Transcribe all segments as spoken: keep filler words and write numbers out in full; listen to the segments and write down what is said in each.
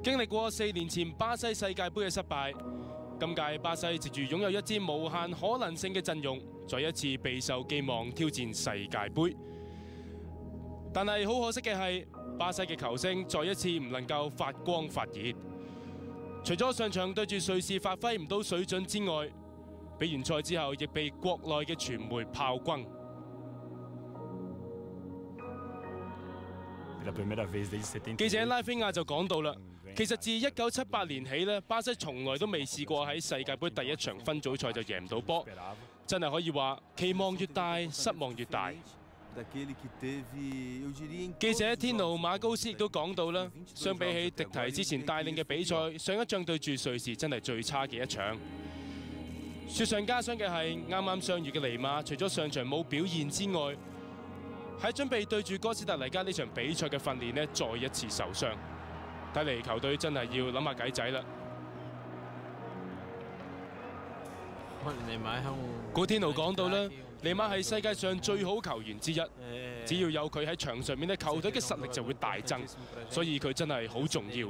經歷過四年前巴西世界盃嘅失敗，今屆巴西藉住擁有一支無限可能性嘅陣容，再一次備受寄望挑戰世界盃。但係好可惜嘅係，巴西嘅球星再一次唔能夠發光發熱。除咗上場對住瑞士發揮唔到水準之外，比完賽之後亦被國內嘅傳媒炮轟。記者拉菲亞就講到啦，其實自一九七八年起咧，巴西從來都未試過喺世界盃第一場分組賽就贏唔到波，真係可以話期望越大，失望越大。記者天奴馬高斯亦都講到啦，相比起迪提之前帶領嘅比賽，上一仗對住瑞士真係最差嘅一場。雪上加霜嘅係啱啱傷愈嘅尼馬，除咗上場冇表現之外，喺準備對住哥斯達黎加呢場比賽嘅訓練呢，再一次受傷。睇嚟球隊真係要諗下計仔啦。古天奴講到啦，尼馬係世界上最好球員之一，只要有佢喺場上面咧，球隊嘅實力就會大增，所以佢真係好重要。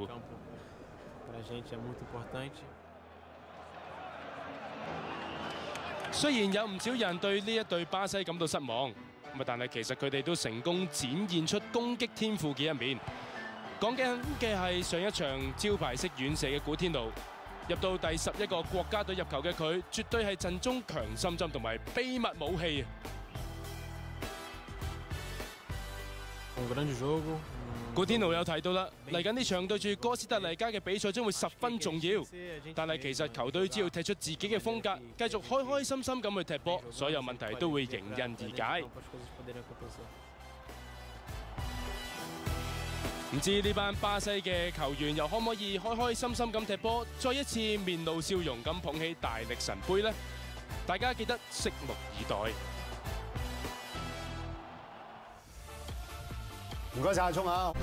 雖然有唔少人對呢一隊巴西感到失望，咁但係其實佢哋都成功展現出攻擊天賦嘅一面。講緊嘅係上一場招牌式遠射嘅古天奴，入到第十一個國家隊入球嘅佢，絕對係陣中強心針同埋秘密武器。古天奴有提到啦，嚟緊呢場對住哥斯達黎加嘅比賽將會十分重要，但係其實球隊只要踢出自己嘅風格，繼續開開心心咁去踢波，所有問題都會迎刃而解。唔知呢班巴西嘅球員又可唔可以開開心心咁踢波，再一次面露笑容咁捧起大力神杯呢？大家記得拭目以待。 唔該晒阿聰啊！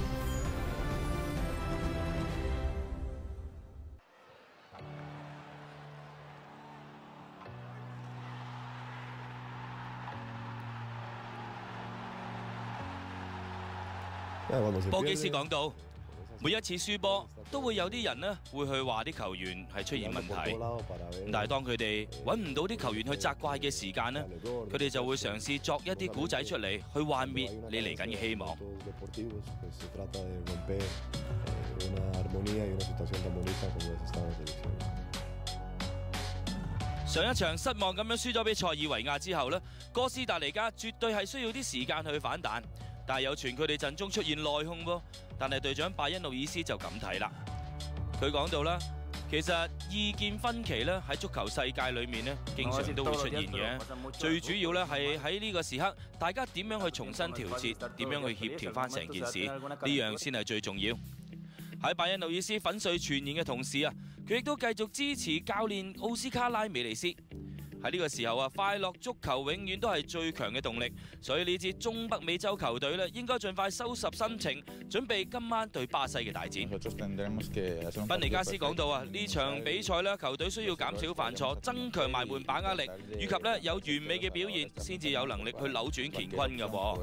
波基斯講到，每一次輸波都會有啲人呢會去話啲球員係出現問題，但係當佢哋揾唔到啲球員去責怪嘅時間呢，佢哋就會嘗試作一啲古仔出嚟去幻滅你嚟緊嘅希望。上一場失望咁樣輸咗俾塞爾維亞之後呢，哥斯達黎加絕對係需要啲時間去反彈。但係有傳佢哋陣中出現內訌喎，但係隊長拜恩路爾斯就咁睇啦。佢講到啦，其實意見分歧咧喺足球世界裏面咧，經常都會出現嘅。最主要咧係喺呢個時刻，大家點樣去重新調節，點樣去協調翻成件事，呢樣先係最重要。喺拜恩路爾斯粉碎傳言嘅同時啊，佢亦都繼續支持教練奧斯卡拉美尼斯。喺呢個時候啊，快樂足球永遠都係最強嘅動力，所以呢支中北美洲球隊咧，應該盡快收拾心情，準備今晚對巴西嘅大戰。賓尼加斯講到啊，呢場比賽咧，球隊需要減少犯錯，增強埋門把握力，以及咧有完美嘅表現，先至有能力去扭轉乾坤嘅喎。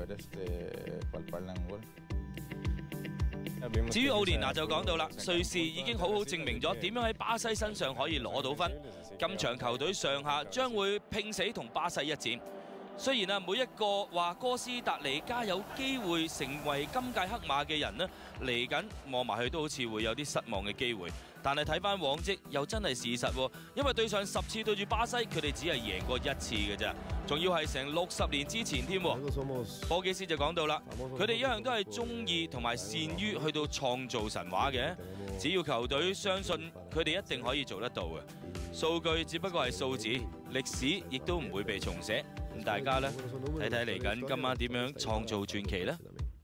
至於奧連拿就講到啦，瑞士已經好好證明咗點樣喺巴西身上可以攞到分。今場球隊上下將會拼死同巴西一戰。雖然啊，每一個話哥斯達黎加有機會成為今屆黑馬嘅人呢，嚟緊望埋去都好似會有啲失望嘅機會。但係睇翻往績又真係事實喎，因為對上十次對住巴西，佢哋只係贏過一次嘅啫，仲要係成六十年之前添。波基斯就講到啦，佢哋一向都係中意同埋善於去到創造神話嘅，只要球隊相信佢哋一定可以做得到嘅。數據只不過係數字，歷史亦都唔會被重寫。咁大家呢，睇睇嚟緊今晚點樣創造傳奇呢？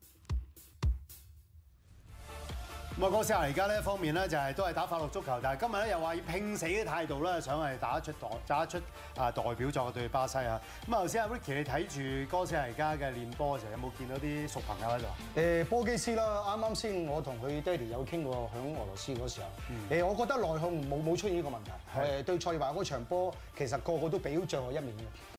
咁啊，哥斯達黎加呢一方面咧就係都係打法律足球，但係今日咧又話以拼死嘅態度咧，想係打出代打出啊代表作對巴西啊。咁啊，頭先阿 Ricky 你睇住哥斯達黎加嘅練波嘅時候，有冇見到啲熟朋友喺度？ 誒波基斯啦，啱啱先我同佢爹哋有傾過，響俄羅斯嗰時候，誒我覺得內訌冇冇出現呢個問題。誒對塞爾維亞嗰場波，其實個個都表象我一面嘅。